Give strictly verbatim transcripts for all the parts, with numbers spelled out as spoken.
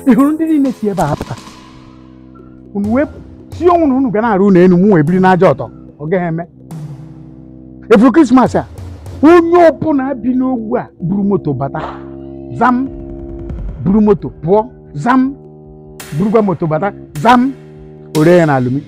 ihuru ndị niile si ebe a apụta unu wepụ si onwunu unu ga na-arụ na enu mụ ebiri n'aja ọtọ ọ gaghị eme efuru Krismas a onye ọbụla bi n'ogbu a buru moto bata zam buru moto pụọ zam burugwa moto bata zam ore ya na alụmi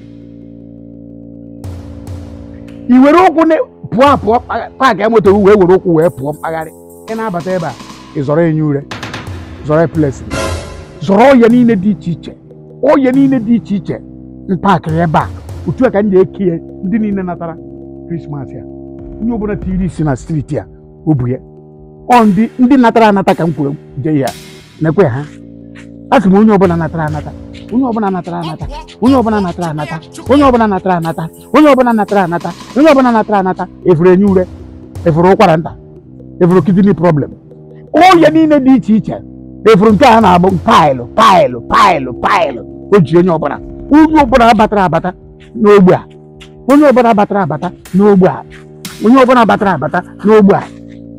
i were ụkwụ pụọ pụọ paakị ya moto wee were ụkwụ wee pụọ mpaghara ị na-abata ebe a ị zọrọ enye ure zọrọ plesi zọrọ ọya niile dị iche iche ọya niile dị iche iche mpaakịrị ebe a otu a ka m na-eke ndị niile natara Krismas ya onye ọbụla tiri isi na striti a o bu ya ọ ndị ndị natara anata ka m kwuru je ya nekwe ha asị m onye ọbụla natara anata onye ọbụla natara anata onye ọbụla natara anata onye ọbụla natara anata onye ọbụla natara anata onye ọbụla natara anata efuru enye ure efuru ụkwara nta efuru kidney problem ọya niile dị iche iche efuru nke a na-abụ paịlụ paịlụ paịlụ paịlụ o ji onye ọbụla onye ọbụla batara abata n'ogbe a onye ọbụla batara abata n'ogbe a onye ọbụla batara abata n'ogbe a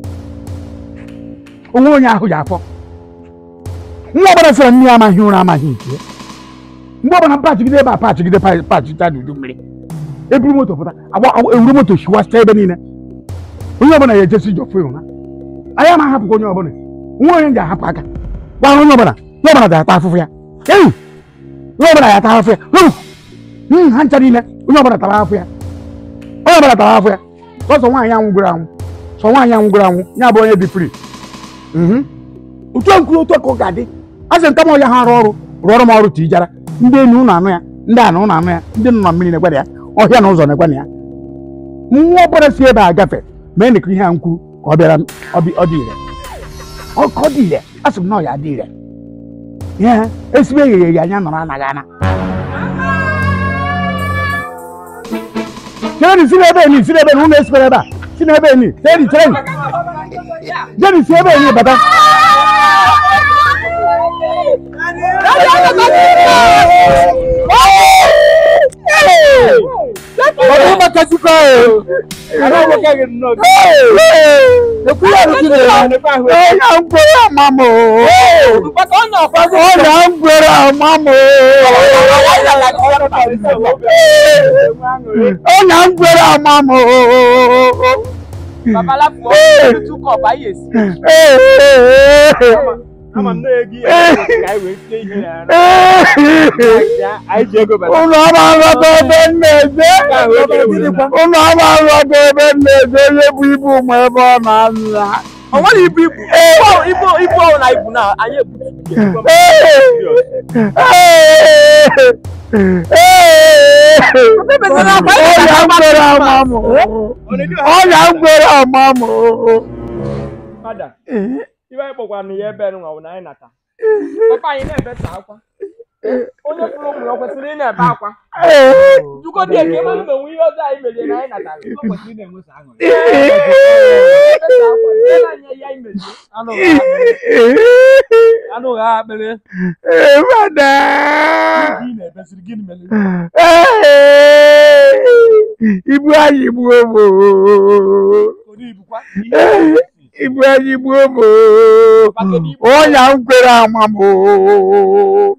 onwe onye ahụ ji afọ nwa ọbụla sịrị nne ya amaghị ụra amaghị nke mgbe ọbụla pachigide ebe a pachigide pachita n'udu mmiri eburu moto pụta ewuru moto shiwasịcha ebe niile onye ọbụla ya ejesi ije ofe ụra anyị ama ahapụkwa onye ọbụla nwa onye ji ahapụ aka gbara onye ọbụla onye ọbụla ga-ata afụfụ ya ewu onye ọbụla ya ata afụfụ ya ha ncha niile onye ọbụla tara afụ ya onye ọbụla tara afụ ya ọsọ nwaanyị anwụgoro anwụ sọ nwaanyị anwụgoro anwụ ya bụ onye dị free otu nkwuru otu ka ọ ga-adị asị nta m ọya ha arụ ọrụ rụọrọ m ọrụ tijara ndị enyi ụnụ anụ ya ndị anụ ụnụ anụ ya ndị nọ na mmiri na-egwada ya ọhịa na ụzọ na-egwada ya nwa ọbụla si ebe a gafe mee nịkọ ihe a nkwuru ka ọ bịara ọ dị ire ọkọ dị ire asị m na ọya dị ire ihe esibe eghere eghe anya nọrọ anaghị ana Jenny si ebe ni si ebe ni esibe ebe a si ebe ni Jenny Jenny Jenny si ebe ni bata Oh, my God, you go! I don't look at it. No, the queen I'm going, Mamma. But on the first one, I'm going, Mamma. Oh, I'm going, Mamma. Papa, la two cup, I yes. I'm a nigga. I will stay here. I just go back. Oh, no, I'm not going to Oh, no, I'm not going to people, my mama. Oh, what do you people? Oh, people, people like now. I am. Oh, I'm Mother. If I put one year better on nine at Papa, you never talk. Only from your person at Papa. You got the game on the wheel of the nine at what you name was angry. I know, I believe. Ibrahim Bobo, oh, young girl, Mamma.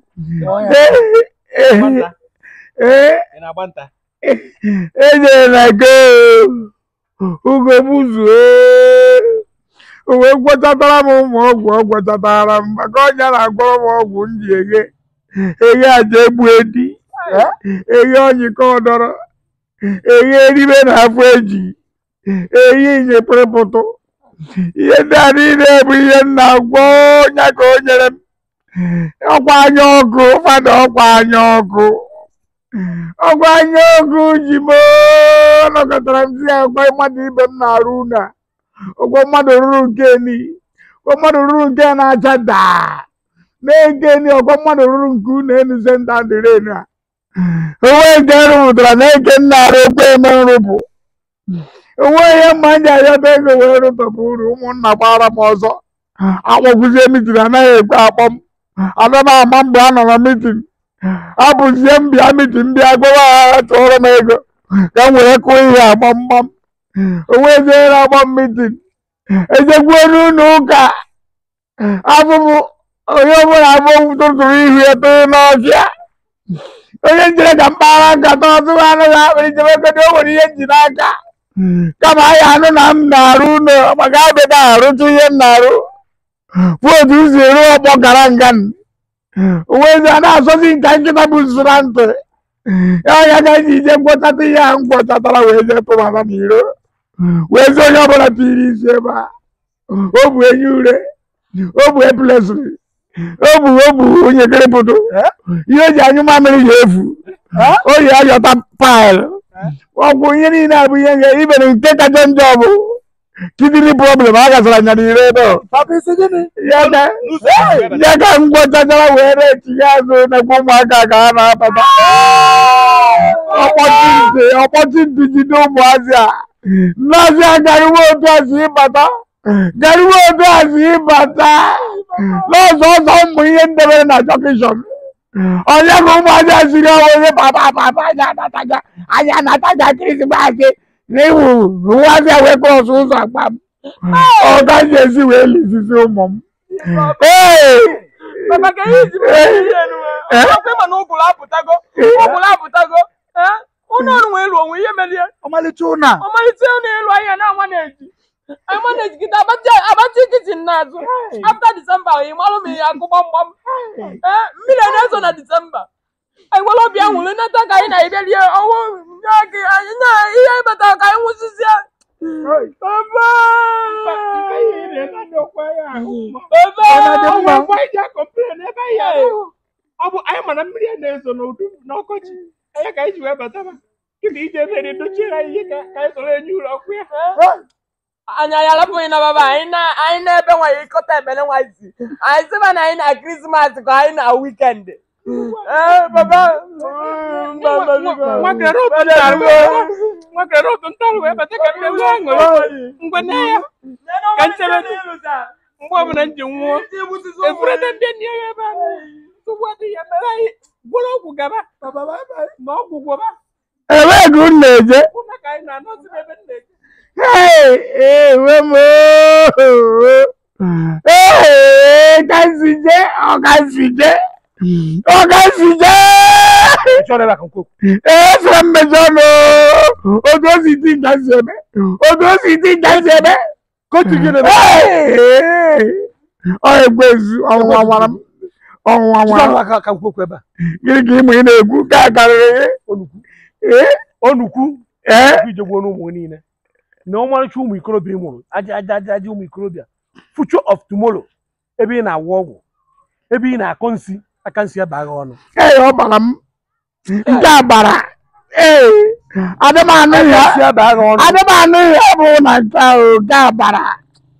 And I want that. And then I go. Who go Muzu? What a bottom of what a bottom. I got that I go wound ye. A debuedi. A young corner. A even halfway. A yin a prepoto. Ye daddy never now go, Nago, Obanyogo, Father Obanyogo. Obanyogo, Jimo, Nogatramsia, by Madibem Naruna. Ogomado Rugeni, Ogomado Rugana Jada. Negeni, Ogomado Rugun, and send down the arena. Away there with the naked Naro payment. Away, man, I beg a word of the Buru, one Nabara. I was a meeting, and I have I don't know, Mam Brown on a meeting. I was young, be a meeting, be a go out to Omega. Then we echo here, Mom, Mom. Away there, I'm meeting. It's a good no car. I onye ọbụla abụ tụtụrụ ihu ya tụrụ n'ọfịa onye njire ka mpaghara nkata ọtụrụ anụ ga akpịrị jebekọta o nwere ihe nji n'aka kama anyị anụ na m na-arụ ụlọ maka abịa arụtụ ihe m na-arụ bụ otu m si eru ọgbọ gara nga onwezi a na-asọzi nka nkịta bụ nso na ntị ya ọnya ka ji ije mkpọchata ihe ahụ mkpọchatara wee jee tụmata n'iro wee zi onye ọbụla tiri isi ebe a o bụ enyi ure o bụ eplesiri o bụ o bụ onye kerepụtụ ihe o ji anyụ mamịrị ya efu o yi ayọta paịlụ ọgwụ ihe niile abụ ihe nga ibere nke kacha njọ bụ kidney problem a gasara anya n'ire ebe ya ka ngwọchachara wee na-etinye azụ nakwa ụmụaka ka ha na-apata ọkpọchi ntị jide ụmụazị a nnazi a gariwe otu azụ ịbata gariwe otu azụ ịbata n'ọzọ ọzọ ụmụ ihe ndebere na jọkishọn onye ka ụmụazị a siri ọnwụ onye papa papa anya anataga anya anataga krismasị n'iwu nwazi a wee krọs ụzọ agba m ọ gaghị esi wee lizizi ụmụ m ọmalịcha ụna ọmalịcha ụna elu ahịa na-ama na-eji I manage get about about tickets n'azụ after December ị malụ m ihe akụ gbamgbam eh millionaires na December anyị were obi ahụ le nata ka anyị na-ebelie ọwụ gị anyị na ihe ịbata ka anyị nwụsịsịa baba ọ bụ anyị mana mmiri na-ezo n'udu n'ọkọchị anyị ka anyị ji wee bataba kịta ije mere dochiere anyị ihe ka anyị soro enye ụlọ ọkụ ya anya ya lapụghị na baba anyị na anyị na-ebe nwa ịkọta ebele nwazi anyị sịba na anyị na Christmas ka anyị na weekend eh baba nwakere otu ntarụ wee bata ka mbe nwa aṅụrị mgbe na ya ka nchebe mgbe ọbụla nji nwụọ efurete ndị enyi ya ebe a tụgbu adịghị ya mere anyị gwụrụ ọgwụ gaba ma ọgwụ gwọba ebe ego m na-eje ka anyị na-anọzi ebe m na-eje Hey, Remo! Hey, Kansije, oh Kansije, oh Kansije! Eh, from Mejono, Odo City Kansebe, Odo City Kansebe. Continue. Hey, oh Egbezu, oh Wawaram, oh Wawaram. Kankokeba. Giri giri mu ina egu kakare. Onuku. Eh, Onuku. Eh, Ijo wonu mo ni ne. No one chu mu ikorobia mu aja aja aja mu ikorobia future of tomorrow ebe na awo ebe na akonsi akansi aba ga onu eh obara m nke abara eh adamanu ya adamanu ya bụ na nta o ga abara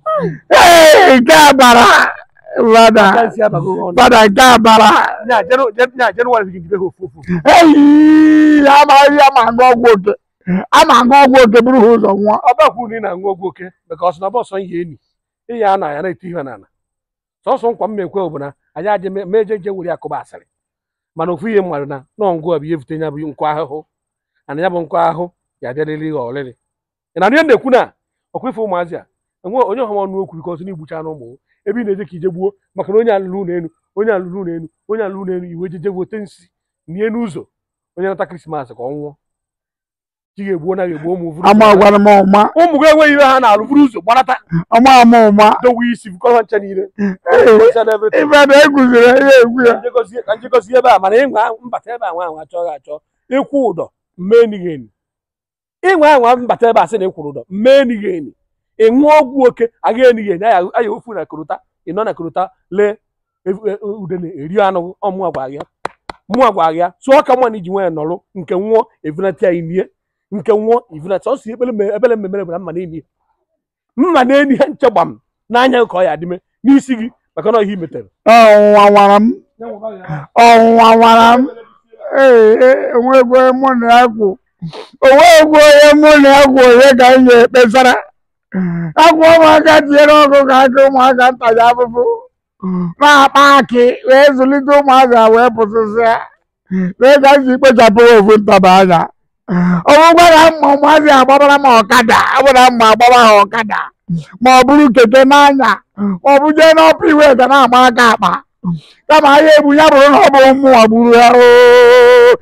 eh ga abara wada akansi aba ga onu wada ga abara nya jeno nya jeno wala gidibe ho fofu eh ama ya ma ngogwo oke ama ngogwo oke buru ụzọ nwa ọbakwu ni na ngogwo oke because na boss ihe eni iya na ya na eti ihe na na so nkwa mmekwe obuna anya aje meje je wuri akụba asịrị mana ofu ihe mmadụ na no ngwa bụ evute nya bụ nkwa ahụ ana ya bụ nkwa ahụ ya delili ọlịrị na ndị na-ekwu na okwefu ụmụazị a enwe onye ọhụrụ ọnụ okwu because na igbucha n'ụmụ ebe ị na-eje ka ije gbuo maka na onye alụrụ n'elu onye alụrụ n'elu onye alụrụ n'elu iwe jeje wote nsi nie n'ụzọ onye nata Christmas ka ọ nwụọ Tige gbuo na gbuo mu vuru ama gwara m ọma ụmụ gị enweghị ihe ha na-alụ vuru ụzọ gbarata ama ama ọma dowe isi bụkọ ncha niile ebe na eguzere ihe egwu ya ka njikọsi ebe a mana ịnwa mbata ebe a nwa anwa achọghị achọ ịkwụ ụdọ mmee n'ihe eni ịnwa anwa mbata ebe a sị na ịkwụrụ ụdọ mmee n'ihe eni ịṅụ ọgwụ oke aga enihe eni aya ofu na korota ịnọ na korota lee udene eri anụ ọmụ agwa ya mụ agwa ya so ka mụ na iji nwe nọrụ nke nwụọ evinati anyị nie nke nwụọ ivinati ọsọ ekpele ebele mmemere bụ na mma na-eni mma na-eni ha nchegbam n'anya ka ọ ya adịme n'isi gị maka na ihe imetere ọnwụnwa nwara m ọnwụnwa nwara m ee enwegwe mụ na ya kwụ onwegwe onye mụ na ya kwụ onye ka anyị ga-ekpesara akwa ụmụaka tinyere ọkụ ka aka ụmụaka ntaja afụfụ na-akpa akị wee zụlite ụmụaka wee pụsịsịa wee ka m si kpochapụ ofu ntaba anya ọgwụgwa na mma ụmụazị agbabara m ọkada abụra mma agbaba ha ọkada ma ọ bụrụ keke n'anya ma ọ bụ jee n'ọpụ iwe ga na-ama aka akpa Kama ye bu ya buru no bo mu aburu ya o.